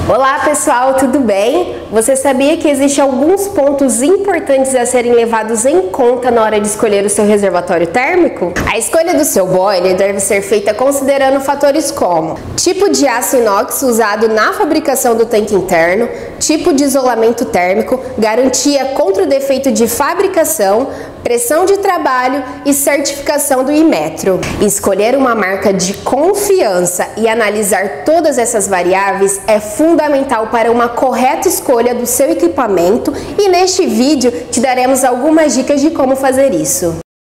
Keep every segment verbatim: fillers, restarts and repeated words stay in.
Olá pessoal, tudo bem? Você sabia que existem alguns pontos importantes a serem levados em conta na hora de escolher o seu reservatório térmico? A escolha do seu boiler deve ser feita considerando fatores como tipo de aço inox usado na fabricação do tanque interno, tipo de isolamento térmico, garantia contra o defeito de fabricação, pressão de trabalho e certificação do Inmetro. Escolher uma marca de confiança e analisar todas essas variáveis é fundamental para uma correta escolha do seu equipamento e neste vídeo te daremos algumas dicas de como fazer isso.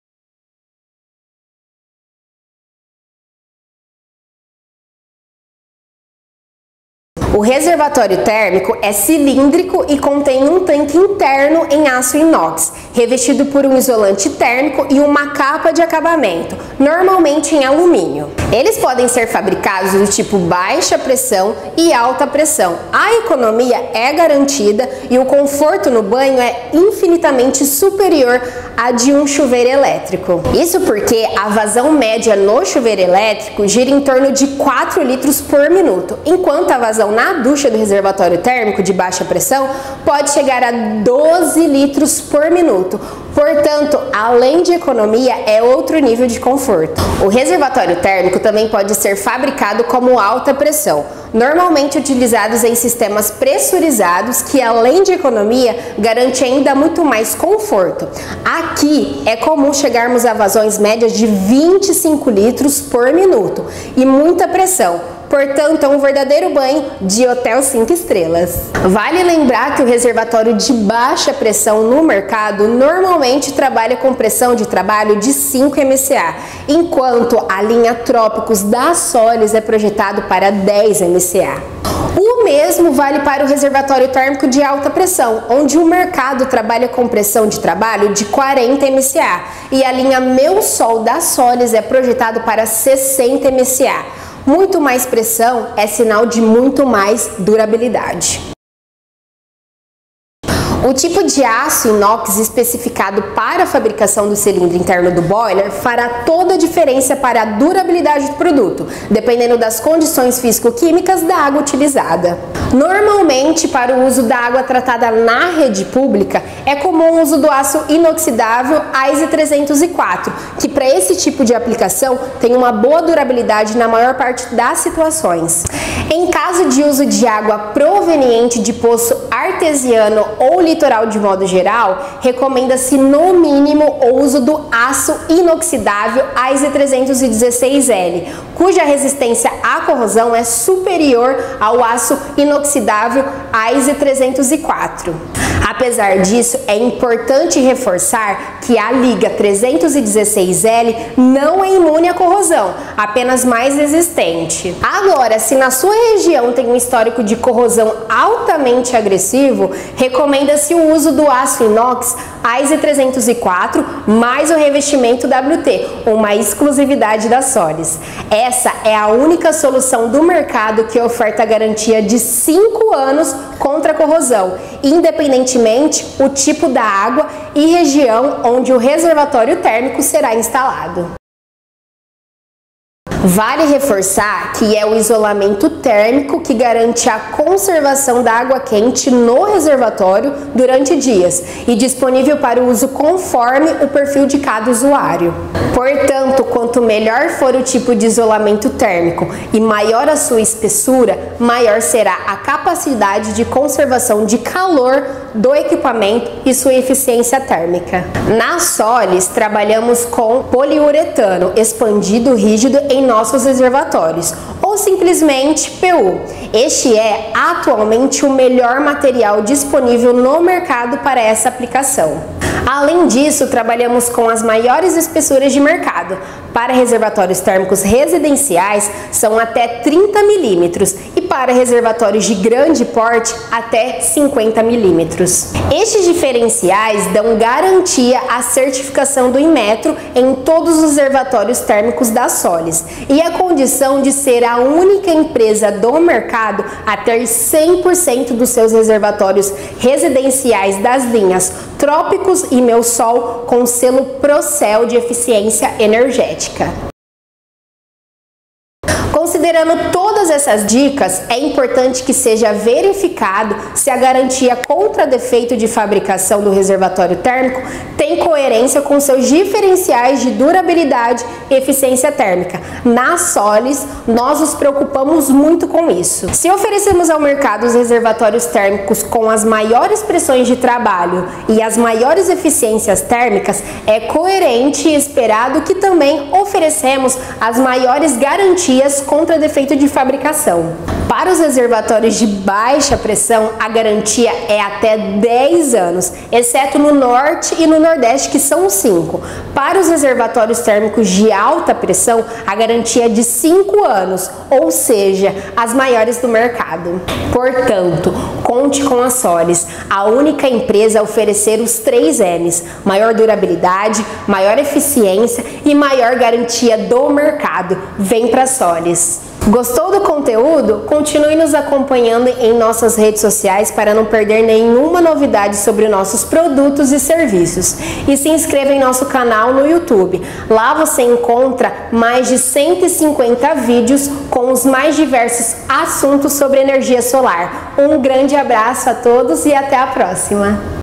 O reservatório térmico é cilíndrico e contém um tanque interno em aço inox, revestido por um isolante térmico e uma capa de acabamento, normalmente em alumínio. Eles podem ser fabricados do tipo baixa pressão e alta pressão. A economia é garantida e o conforto no banho é infinitamente superior à de um chuveiro elétrico. Isso porque a vazão média no chuveiro elétrico gira em torno de quatro litros por minuto, enquanto a vazão na Na ducha do reservatório térmico de baixa pressão pode chegar a doze litros por minuto. Portanto, além de economia, é outro nível de conforto. O reservatório térmico também pode ser fabricado como alta pressão, normalmente utilizados em sistemas pressurizados que, além de economia, garante ainda muito mais conforto. Aqui é comum chegarmos a vazões médias de vinte e cinco litros por minuto e muita pressão. Portanto, é um verdadeiro banho de hotel cinco estrelas. Vale lembrar que o reservatório de baixa pressão no mercado normalmente trabalha com pressão de trabalho de cinco M C A, enquanto a linha Trópicos da Solis é projetado para dez M C A. O mesmo vale para o reservatório térmico de alta pressão, onde o mercado trabalha com pressão de trabalho de quarenta M C A e a linha Meu Sol da Solis é projetado para sessenta M C A. Muito mais pressão é sinal de muito mais durabilidade. O tipo de aço inox especificado para a fabricação do cilindro interno do boiler fará toda a diferença para a durabilidade do produto, dependendo das condições físico-químicas da água utilizada. Normalmente, para o uso da água tratada na rede pública, é comum o uso do aço inoxidável A I S trezentos e quatro, que para esse tipo de aplicação tem uma boa durabilidade na maior parte das situações. Em caso de uso de água proveniente de poço artesiano ou litoral de modo geral, recomenda-se no mínimo o uso do aço inoxidável A I S trezentos e dezesseis L, cuja resistência à corrosão é superior ao aço inoxidável A I S trezentos e quatro. Apesar disso, é importante reforçar que a liga trezentos e dezesseis L não é imune à corrosão, apenas mais resistente. Agora, se na sua região tem um histórico de corrosão altamente agressivo, recomenda-se o uso do aço inox A I S trezentos e quatro mais o revestimento W T, uma exclusividade da Solis. Essa é a única solução do mercado que oferta garantia de cinco anos contra a corrosão, independentemente o tipo da água e região onde o reservatório térmico será instalado. Vale reforçar que é o isolamento térmico que garante a conservação da água quente no reservatório durante dias e disponível para o uso conforme o perfil de cada usuário. Portanto, quanto melhor for o tipo de isolamento térmico e maior a sua espessura, maior será a capacidade de conservação de calor do equipamento e sua eficiência térmica. Na Solis, trabalhamos com poliuretano expandido rígido em nossos reservatórios, ou simplesmente P U. Este é atualmente o melhor material disponível no mercado para essa aplicação. Além disso, trabalhamos com as maiores espessuras de mercado. Para reservatórios térmicos residenciais, são até trinta milímetros e para reservatórios de grande porte, até cinquenta milímetros. Estes diferenciais dão garantia à certificação do Inmetro em todos os reservatórios térmicos da Solis e a condição de ser a única empresa do mercado a ter cem por cento dos seus reservatórios residenciais das linhas Trópicos e Meu Sol com selo Procel de eficiência energética. Considerando Considerando todas essas dicas, é importante que seja verificado se a garantia contra defeito de fabricação do reservatório térmico tem coerência com seus diferenciais de durabilidade e eficiência térmica. Na Solis, nós nos preocupamos muito com isso. Se oferecemos ao mercado os reservatórios térmicos com as maiores pressões de trabalho e as maiores eficiências térmicas, é coerente e esperado que também oferecemos as maiores garantias contra defeito de fabricação. Para os reservatórios de baixa pressão, a garantia é até dez anos, exceto no norte e no nordeste, que são cinco. Para os reservatórios térmicos de alta pressão, a garantia é de cinco anos, ou seja, as maiores do mercado. Portanto, conte com a Solis, a única empresa a oferecer os três M's: maior durabilidade, maior eficiência e maior garantia do mercado. Vem para a Solis! Gostou do conteúdo? Continue nos acompanhando em nossas redes sociais para não perder nenhuma novidade sobre nossos produtos e serviços. E se inscreva em nosso canal no YouTube. Lá você encontra mais de cento e cinquenta vídeos com os mais diversos assuntos sobre energia solar. Um grande abraço a todos e até a próxima!